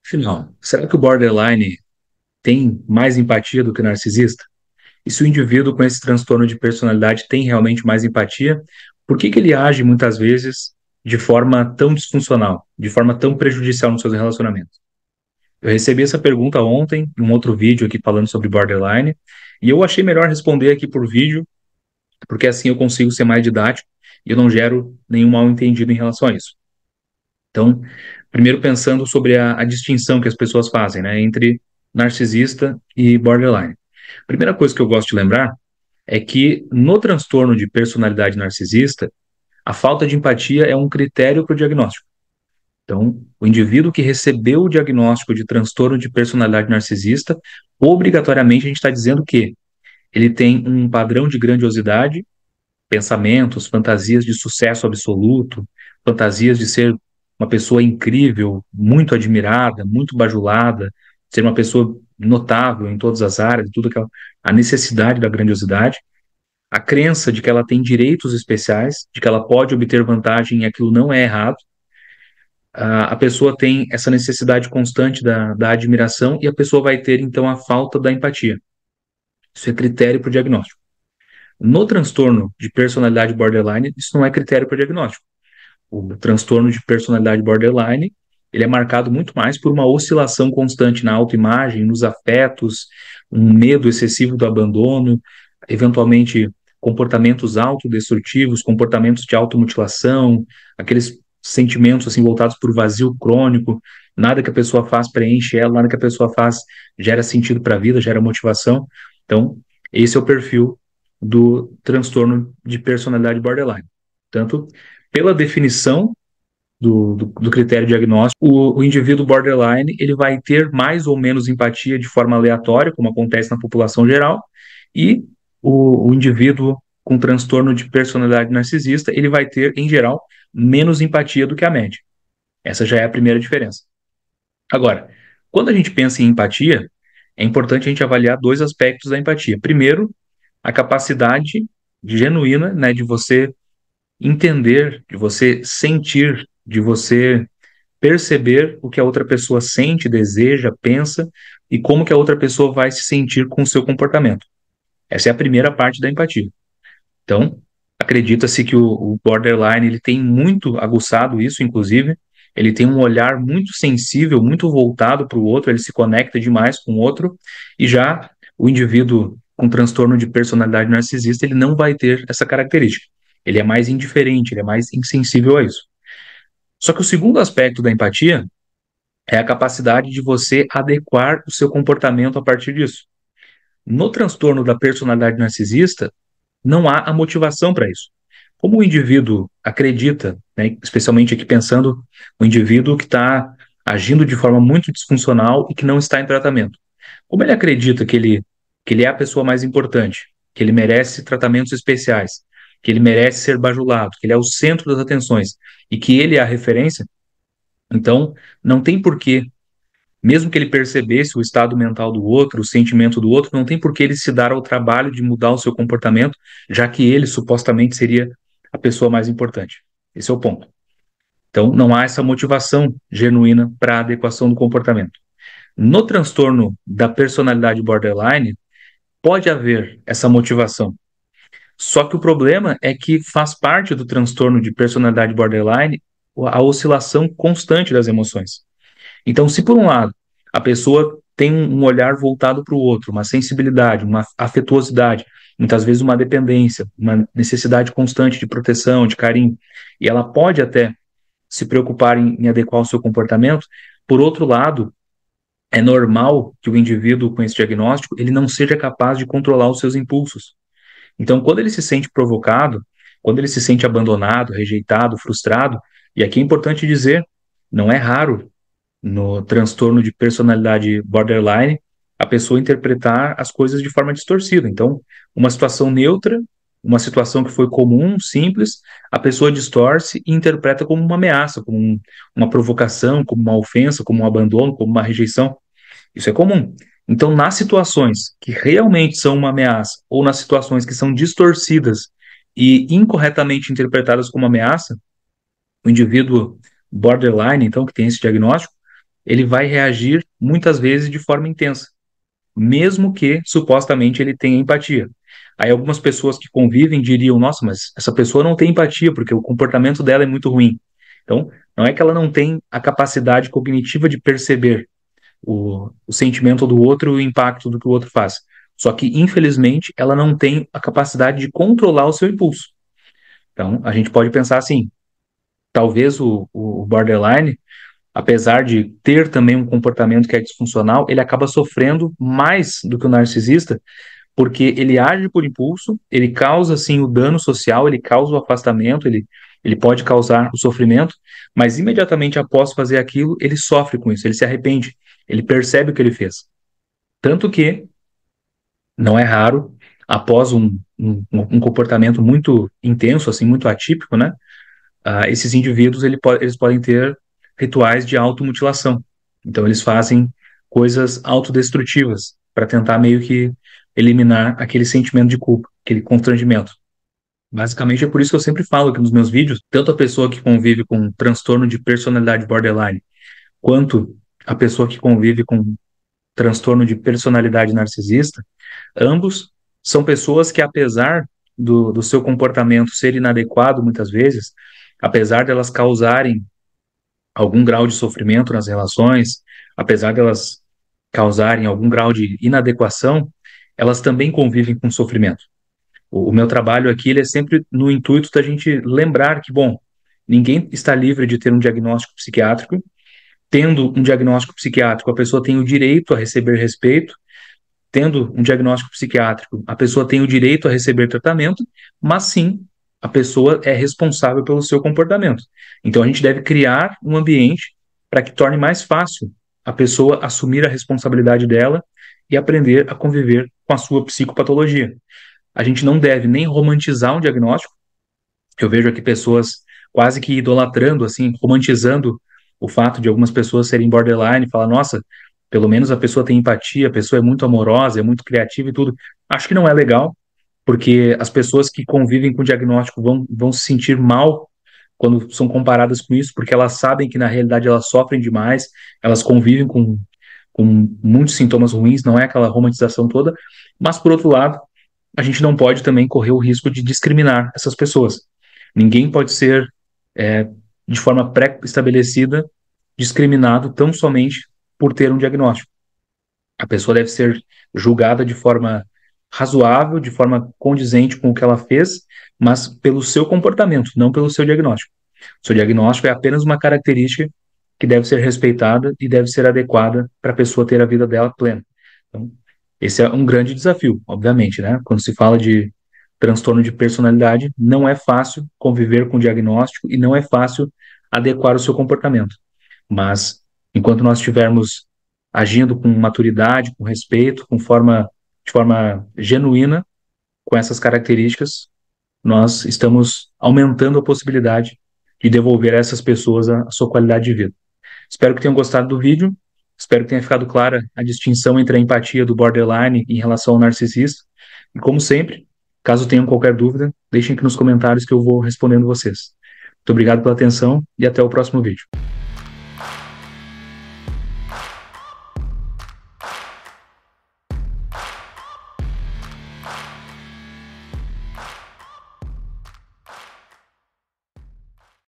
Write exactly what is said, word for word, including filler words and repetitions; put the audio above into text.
Afinal, será que o borderline tem mais empatia do que o narcisista? E se o indivíduo com esse transtorno de personalidade tem realmente mais empatia, por que que ele age muitas vezes de forma tão disfuncional, de forma tão prejudicial nos seus relacionamentos? Eu recebi essa pergunta ontem, em um outro vídeo aqui falando sobre borderline, e eu achei melhor responder aqui por vídeo, porque assim eu consigo ser mais didático e eu não gero nenhum mal-entendido em relação a isso. Então, primeiro pensando sobre a, a distinção que as pessoas fazem, né, entre narcisista e borderline. Primeira coisa que eu gosto de lembrar é que no transtorno de personalidade narcisista, a falta de empatia é um critério para o diagnóstico. Então, o indivíduo que recebeu o diagnóstico de transtorno de personalidade narcisista, obrigatoriamente a gente está dizendo que ele tem um padrão de grandiosidade, pensamentos, fantasias de sucesso absoluto, fantasias de ser uma pessoa incrível, muito admirada, muito bajulada, ser uma pessoa notável em todas as áreas, tudo aquela, a necessidade da grandiosidade, a crença de que ela tem direitos especiais, de que ela pode obter vantagem e aquilo não é errado, a, a pessoa tem essa necessidade constante da, da admiração e a pessoa vai ter, então, a falta da empatia. Isso é critério para o diagnóstico. No transtorno de personalidade borderline, isso não é critério para diagnóstico. O transtorno de personalidade borderline, ele é marcado muito mais por uma oscilação constante na autoimagem, nos afetos, um medo excessivo do abandono, eventualmente comportamentos autodestrutivos, comportamentos de automutilação, aqueles sentimentos assim voltados por vazio crônico, nada que a pessoa faz preenche ela, nada que a pessoa faz gera sentido para a vida, gera motivação. Então, esse é o perfil do transtorno de personalidade borderline. Tanto pela definição do, do, do critério diagnóstico, o, o indivíduo borderline ele vai ter mais ou menos empatia de forma aleatória, como acontece na população geral, e o, o indivíduo com transtorno de personalidade narcisista, ele vai ter, em geral, menos empatia do que a média. Essa já é a primeira diferença. Agora, quando a gente pensa em empatia, é importante a gente avaliar dois aspectos da empatia. Primeiro, a capacidade genuína, né, de você entender, de você sentir, de você perceber o que a outra pessoa sente, deseja, pensa e como que a outra pessoa vai se sentir com o seu comportamento. Essa é a primeira parte da empatia. Então, acredita-se que o, o borderline ele tem muito aguçado isso, inclusive, ele tem um olhar muito sensível, muito voltado para o outro, ele se conecta demais com o outro, e já o indivíduo com transtorno de personalidade narcisista, ele não vai ter essa característica. Ele é mais indiferente, ele é mais insensível a isso. Só que o segundo aspecto da empatia é a capacidade de você adequar o seu comportamento a partir disso. No transtorno da personalidade narcisista, não há a motivação para isso. Como o indivíduo acredita, né, especialmente aqui pensando o indivíduo que está agindo de forma muito disfuncional e que não está em tratamento. Como ele acredita que ele, que ele é a pessoa mais importante, que ele merece tratamentos especiais, que ele merece ser bajulado, que ele é o centro das atenções e que ele é a referência, então não tem porquê, mesmo que ele percebesse o estado mental do outro, o sentimento do outro, não tem por que ele se dar ao trabalho de mudar o seu comportamento, já que ele supostamente seria a pessoa mais importante. Esse é o ponto. Então, não há essa motivação genuína para a adequação do comportamento. No transtorno da personalidade borderline, pode haver essa motivação. Só que o problema é que faz parte do transtorno de personalidade borderline a oscilação constante das emoções. Então, se por um lado a pessoa tem um olhar voltado para o outro, uma sensibilidade, uma afetuosidade, muitas vezes uma dependência, uma necessidade constante de proteção, de carinho, e ela pode até se preocupar em, em adequar o seu comportamento, por outro lado, é normal que o indivíduo com esse diagnóstico ele não seja capaz de controlar os seus impulsos. Então, quando ele se sente provocado, quando ele se sente abandonado, rejeitado, frustrado, e aqui é importante dizer, não é raro no transtorno de personalidade borderline, a pessoa interpretar as coisas de forma distorcida. Então, uma situação neutra, uma situação que foi comum, simples, a pessoa distorce e interpreta como uma ameaça, como um, uma provocação, como uma ofensa, como um abandono, como uma rejeição. Isso é comum. Então, nas situações que realmente são uma ameaça, ou nas situações que são distorcidas e incorretamente interpretadas como ameaça, o indivíduo borderline, então, que tem esse diagnóstico, ele vai reagir muitas vezes de forma intensa, mesmo que supostamente ele tenha empatia. Aí algumas pessoas que convivem diriam, nossa, mas essa pessoa não tem empatia porque o comportamento dela é muito ruim. Então, não é que ela não tem a capacidade cognitiva de perceber o, o sentimento do outro e o impacto do que o outro faz. Só que, infelizmente, ela não tem a capacidade de controlar o seu impulso. Então, a gente pode pensar assim, talvez o, o borderline, apesar de ter também um comportamento que é disfuncional, ele acaba sofrendo mais do que o narcisista, porque ele age por impulso, ele causa, sim, o dano social, ele causa o afastamento, ele, ele pode causar o sofrimento, mas imediatamente após fazer aquilo, ele sofre com isso, ele se arrepende, ele percebe o que ele fez. Tanto que, não é raro, após um, um, um comportamento muito intenso, assim, muito atípico, né? Uh, esses indivíduos ele po eles podem ter rituais de automutilação. Então, eles fazem coisas autodestrutivas para tentar meio que eliminar aquele sentimento de culpa, aquele constrangimento. Basicamente, é por isso que eu sempre falo que nos meus vídeos, tanto a pessoa que convive com um transtorno de personalidade borderline, quanto a pessoa que convive com transtorno de personalidade narcisista, ambos são pessoas que, apesar do, do seu comportamento ser inadequado muitas vezes, apesar delas causarem algum grau de sofrimento nas relações, apesar delas causarem algum grau de inadequação, elas também convivem com sofrimento. O, o meu trabalho aqui ele é sempre no intuito da gente lembrar que, bom, ninguém está livre de ter um diagnóstico psiquiátrico. Tendo um diagnóstico psiquiátrico, a pessoa tem o direito a receber respeito. Tendo um diagnóstico psiquiátrico, a pessoa tem o direito a receber tratamento, mas sim, a pessoa é responsável pelo seu comportamento. Então, a gente deve criar um ambiente para que torne mais fácil a pessoa assumir a responsabilidade dela e aprender a conviver com a sua psicopatologia. A gente não deve nem romantizar um diagnóstico. Eu vejo aqui pessoas quase que idolatrando, assim, romantizando o fato de algumas pessoas serem borderline, falar, nossa, pelo menos a pessoa tem empatia, a pessoa é muito amorosa, é muito criativa e tudo. Acho que não é legal, porque as pessoas que convivem com o diagnóstico vão, vão se sentir mal quando são comparadas com isso, porque elas sabem que na realidade elas sofrem demais, elas convivem com, com muitos sintomas ruins, não é aquela romantização toda, mas por outro lado, a gente não pode também correr o risco de discriminar essas pessoas. Ninguém pode ser, é, de forma pré-estabelecida, discriminado tão somente por ter um diagnóstico. A pessoa deve ser julgada de forma razoável, de forma condizente com o que ela fez, mas pelo seu comportamento, não pelo seu diagnóstico. O seu diagnóstico é apenas uma característica que deve ser respeitada e deve ser adequada para a pessoa ter a vida dela plena. Então, esse é um grande desafio, obviamente, né? Quando se fala de transtorno de personalidade, não é fácil conviver com o diagnóstico e não é fácil adequar o seu comportamento. Mas, enquanto nós estivermos agindo com maturidade, com respeito, com forma, de forma genuína, com essas características, nós estamos aumentando a possibilidade de devolver a essas pessoas a, a sua qualidade de vida. Espero que tenham gostado do vídeo, espero que tenha ficado clara a distinção entre a empatia do borderline em relação ao narcisista. E como sempre, caso tenham qualquer dúvida, deixem aqui nos comentários que eu vou respondendo vocês. Muito obrigado pela atenção e até o próximo vídeo.